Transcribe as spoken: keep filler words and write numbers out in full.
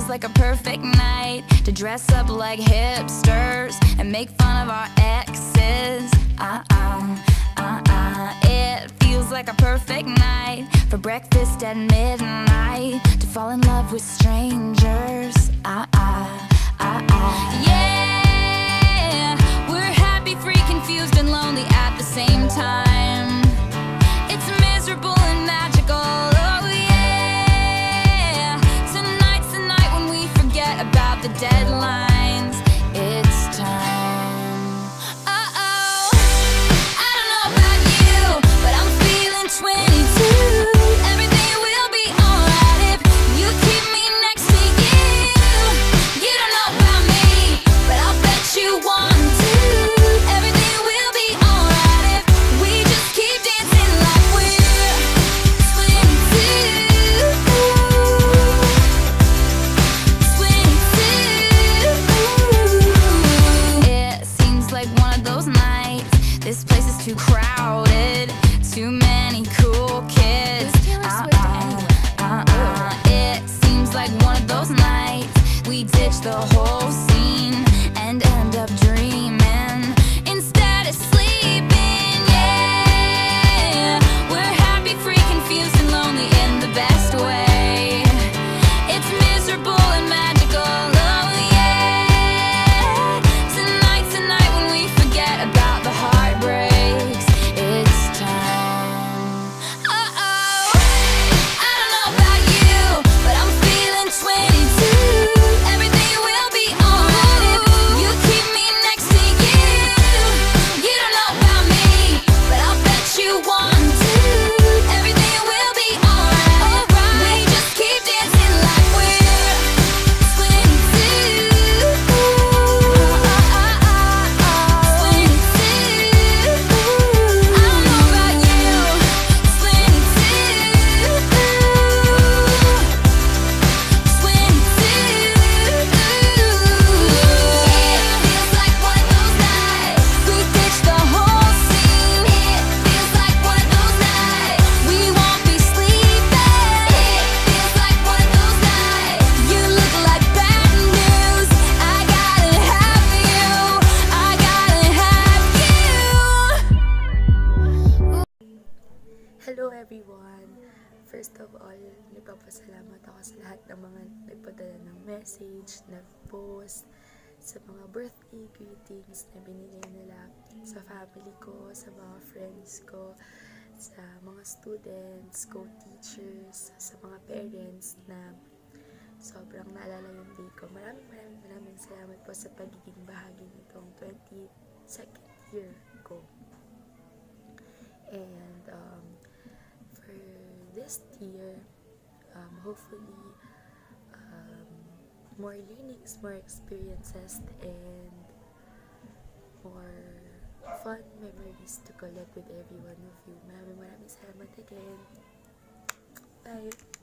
feels like a perfect night to dress up like hipsters and make fun of our exes. Uh-uh, uh-uh. It feels like a perfect night for breakfast at midnight, to fall in love with strangers. Uh-uh, uh-uh. Yeah, we're happy, free, confused, and lonely at the same time. It's miserable and magical. Oh yeah, tonight's the night when we forget about the deadlines. It's time. Uh-oh, I don't know about you, but I'm feeling twenty-two. Everything will be alright if you keep me next to you. You don't know about me, but I'll bet you want to. Everything will be alright if we just keep dancing like we're twenty-two. twenty-two. It seems like one of those nights. This place is too crowded, too many cool kids. Uh-uh, uh-uh. It seems like one of those nights we ditch the whole scene and end up dreaming instead of sleeping. Yeah, we're happy, free, confused, and lonely in the best way. It's miserable and magical. Oh yeah, tonight's the night when we forget about the heartbreaks. It's time. Uh-oh, I don't know about you, but I'm feeling twenty-two. Everything will be alright if you keep me next to you. You don't know about me, but I'll bet you want to. Everything will be alright. We just keep dancing like we're twenty-two. twenty-two. I don't know about you. twenty-two. It feels like one of those nights we ditch the whole scene. It feels like one of those nights we won't be sleeping. It feels like one of those nights you look like bad news. I gotta have you. I gotta have you. Hello everyone! First of all, nagpapasalamat ako sa lahat ng mga nagpadala ng message, nag-post, sa mga birthday greetings na binigay nila sa family ko, sa mga friends ko, sa mga students, co-teachers, sa mga parents na sobrang naalala yung day ko. Maraming maraming maraming salamat po sa pagiging bahagi nitong twenty-second year ko. And um, for this year, um, hopefully, um, more learnings, more experiences, and more fun memories to collect with every one of you. Maraming maraming salamat again. Bye!